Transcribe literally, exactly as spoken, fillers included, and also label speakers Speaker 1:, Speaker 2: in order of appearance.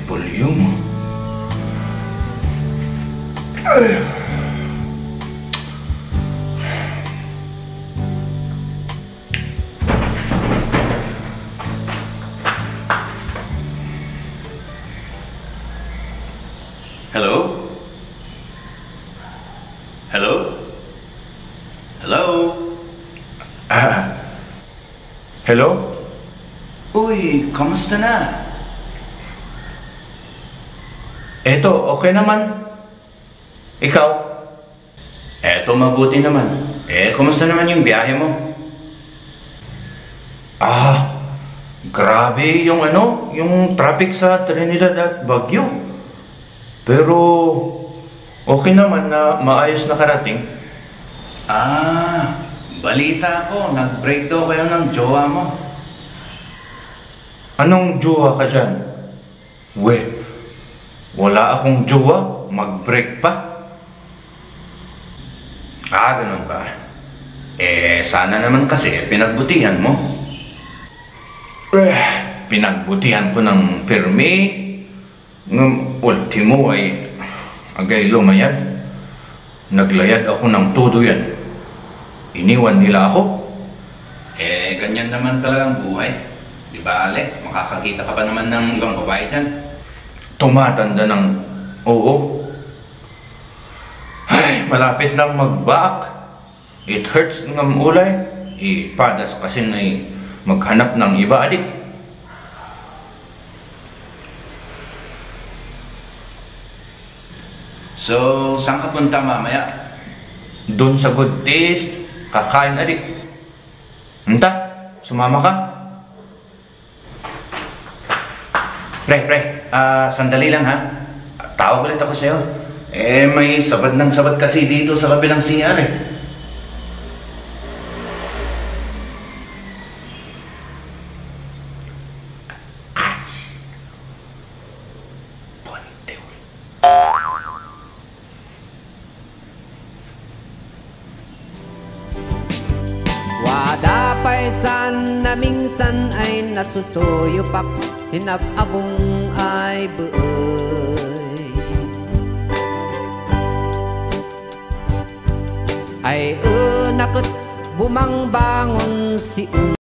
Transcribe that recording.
Speaker 1: volume. Ay.
Speaker 2: Hello? Hello? Hello?
Speaker 1: Ah. Hello?
Speaker 2: Uy, kamusta na?
Speaker 1: Eto, okay naman. Ikaw?
Speaker 2: Eto, mabuti naman. Eh, kumusta naman yung biyahe mo?
Speaker 1: Ah, grabe yung ano, yung traffic sa Trinidad at Baguio. Pero, okay naman na maayos na karating.
Speaker 2: Ah, balita ko, nag-break daw kayo ng jowa mo.
Speaker 1: Anong jowa ka dyan? We, wala akong jowa, mag-break pa.
Speaker 2: Ah, ganun ba? Eh, sana naman kasi pinagbutihan mo.
Speaker 1: Eh, pinagbutihan ko ng permi. Ng ultimo ay agay lumayad. Naglayad ako ng todo yan. Iniwan nila ako.
Speaker 2: Eh, ganyan naman talagang buhay. Di ba, Ale? Makakakita ka pa naman ng ibang babae dyan.
Speaker 1: Tumatanda ng oo. Ay, malapit nang mag-back. It hurts ng ulay. Ipadas kasi na maghanap ng iba adik.
Speaker 2: So, saan ka punta mamaya?
Speaker 1: Doon sa good taste, kakain adik. Hanta, sumama ka?
Speaker 2: Pre, pre, ah, sandali lang ha. Tawag ulit ako sa'yo. Eh, may sabad ng sabad kasi dito sa kabilang C R eh.
Speaker 3: Wada paisan na minsan ay nasusuyupak, sinababong ay buoy. Ay unakot bumangbangon si